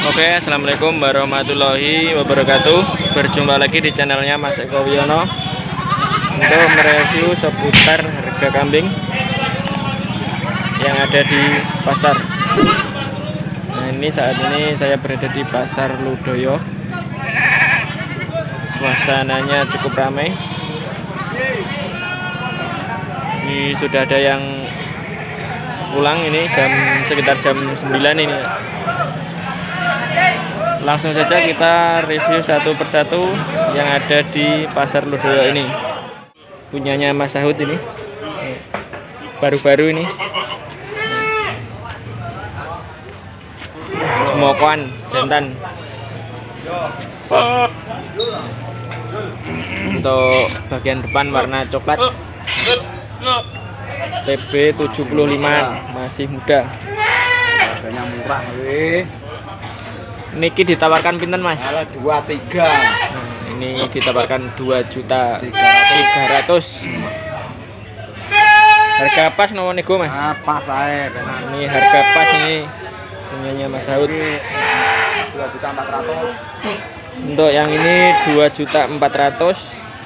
Oke, assalamualaikum warahmatullahi wabarakatuh. Berjumpa lagi di channelnya Mas Eko Wiono untuk mereview seputar harga kambing yang ada di pasar. Nah, saat ini saya berada di Pasar Ludoyo. Suasananya cukup ramai. Ini sudah ada yang pulang, ini sekitar jam 9 ini. Langsung saja kita review satu persatu yang ada di Pasar Ludoyo ini. Punyanya Mas Sahut ini, baru-baru ini. Mokoan jantan. Untuk bagian depan warna coklat. TB 75, masih muda. Harganya murah weh. Niki ditawarkan pinten Mas? 23. Ini ditawarkan 2.300.000. Harga pas nomor nego Mas? Pas ae. Ini harga pas ini punyanya Mas Saud. 2.400.000. Untuk yang ini 2.400.000.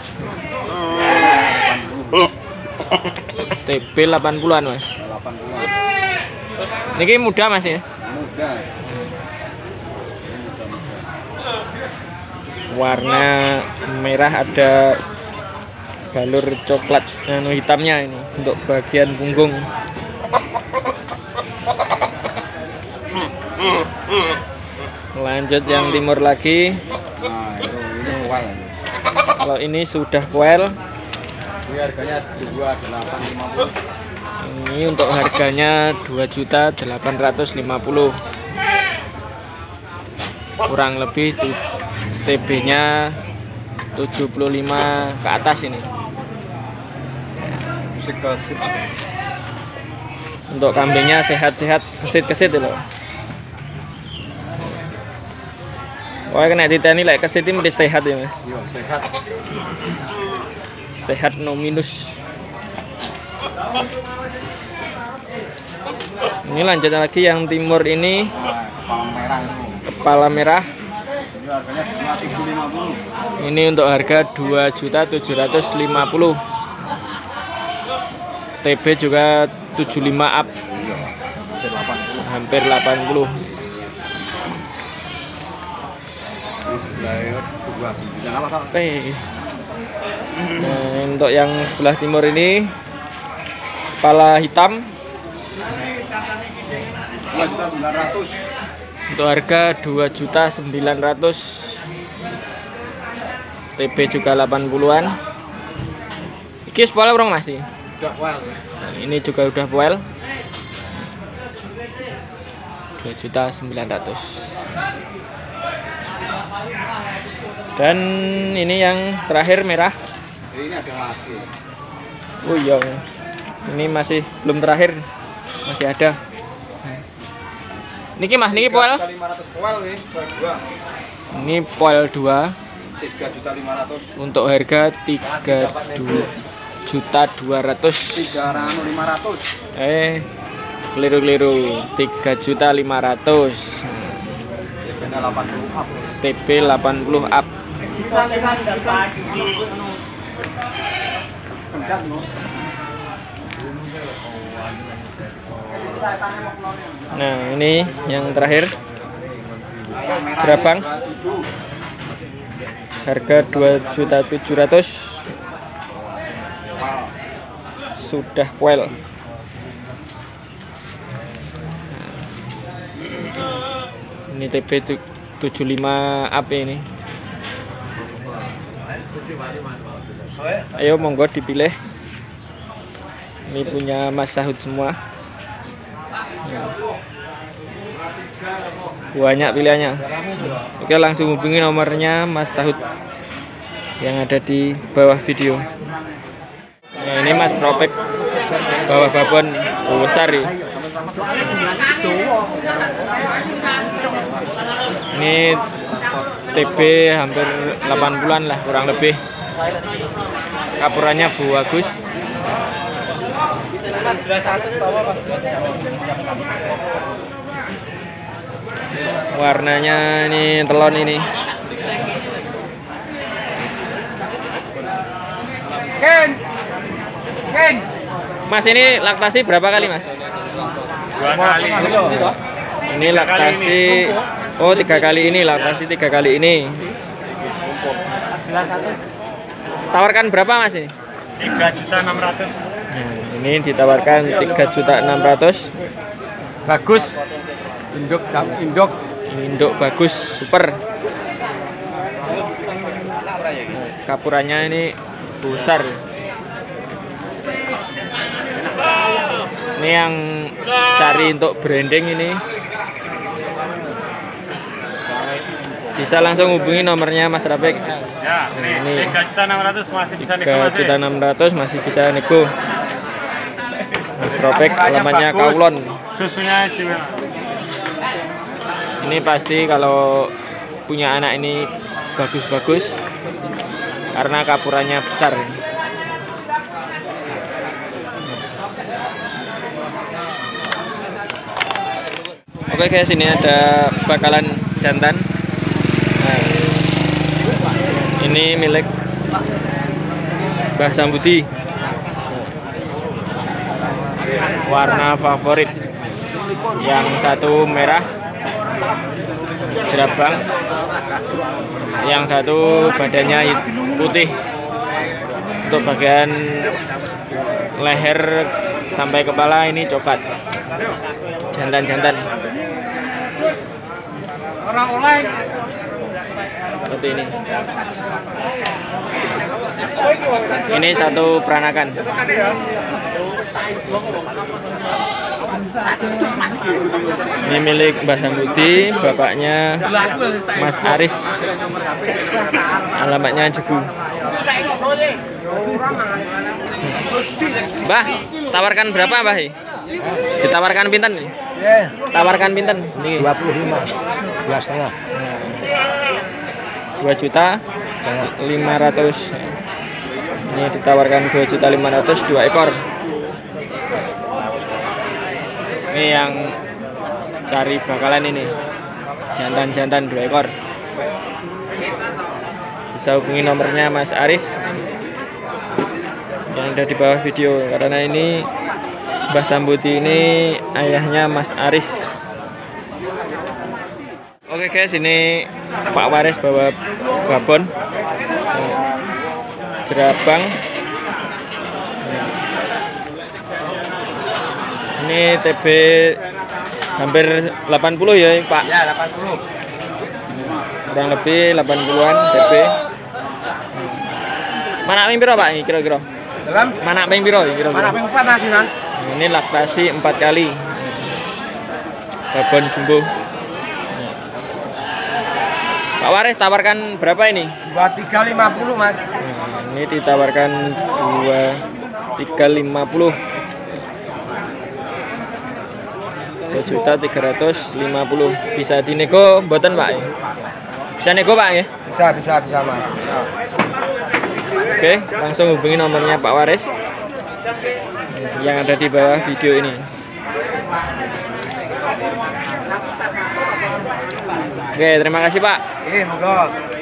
TB 80-an Mas. 80-an. Niki muda Mas ya? Muda. Warna merah, ada balur coklat hitamnya ini untuk bagian punggung. Lanjut yang timur lagi. Nah, ini poel. Kalau ini sudah poel. Ini harganya 2.850. Ini untuk harganya 2.850.000. Kurang lebih TB-nya 75 ke atas ini. Untuk kambingnya sehat-sehat, kesit-kesit loh. Wah, kena ditani like kesit ini mesti sehat ya Mas. Iya, sehat. Sehat no minus. Ini lanjut lagi yang timur ini. Kepala merah itu. Kepala merah. Ini harganya 2.050. Ini untuk harga 2.750.000. TB juga 75 up. Iya, Hampir hampir 80. 80. Ini sebelah 29 apa Pak? Nah, untuk yang sebelah timur ini kepala hitam 2.900.000. untuk harga 2.900.000. TB juga 80-an. Iki spoiler bro masih. Udah poel. Nah, ini juga udah poel. 2.900.000. Dan ini yang terakhir merah. Ini ada lagi. Oh iya. Ini masih belum terakhir. Masih ada. Niki Mas, niki poel. 3.500 poel nih, poel 2. Ini poel 2 3.500.000. untuk harga 3.200.000. 3.500.000. Keliru-keliru. 3.500.000. TB 80 up. TB 80 up. Nah, ini yang terakhir. Gerabang. Harga 2.700.000. Sudah poel. Ini TB 75 up ini. Ayo monggo dipilih. Ini punya Mas Sahut semua. Banyak pilihannya. Oke, langsung hubungi nomornya Mas Sahut yang ada di bawah video. Nah, ini Mas Ropek bawah babon besar ya. Ini TB hampir 8 bulan lah kurang lebih. Kapurannya bagus. Warnanya ini telon ini. Mas, ini laktasi berapa kali, Mas? 2 kali. Ini laktasi. Oh, 3 kali ini laktasi 3 kali ini. Tawarkan berapa, Mas ini? 3.600.000. Ini ditawarkan 3.600.000. Bagus. Induk bagus, super. Kapurannya ini besar. Ini yang cari untuk branding ini bisa langsung hubungi nomornya Mas Rapek. Ya, ini 3.600.000 masih bisa nego. 3.600.000 masih bisa nego. Mas Rapek alamatnya Kaulon. Susunya istimewa. Ini pasti kalau punya anak ini bagus-bagus karena kapurannya besar. Oke guys, ini ada bakalan jantan. Nah, ini milik Mbah Sambudi. Warna favorit. Yang satu merah jerabang, yang satu badannya putih. Untuk bagian leher sampai kepala ini coklat. Jantan-jantan. Seperti ini. Ini satu peranakan. Ini milik Mbah Sambudi, bapaknya Mas Aris. Alamatnya Jegu. Mbah, tawarkan berapa, Mbah? Ditawarkan pinten nih? Tawarkan pinten? Nih. 25. 2,5. 2.500.000. Ini ditawarkan 2.500.000 2 ekor. Ini yang cari bakalan ini. Jantan-jantan 2 ekor. Bisa hubungi nomornya Mas Aris yang ada di bawah video, karena ini Mbah Sambudi ini ayahnya Mas Aris. Oke guys, ini Pak Waris bawa babon jerabang. Ini TB hampir 80 ya Pak? Ya, 80. Kurang lebih 80-an TB. Mana ping piro Pak ini kira-kira? Dalam Mana ping piro kira-kira? mana ping 4 Mas, Mas? Ini laktasi 4 kali. Babon jumbo. Pak Waris tawarkan berapa ini? 2350 Mas. Ini ditawarkan 2350. 2.350.000. Bisa dinego mboten Pak? Bisa nego Pak ya? Bisa Mas. Oke, langsung hubungi nomornya Pak Waris yang ada di bawah video ini. Oke, terima kasih Pak. Monggo.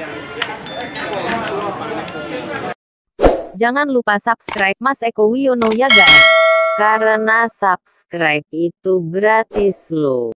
Jangan lupa subscribe Mas Eko Wiono ya guys. Karena subscribe itu gratis loh.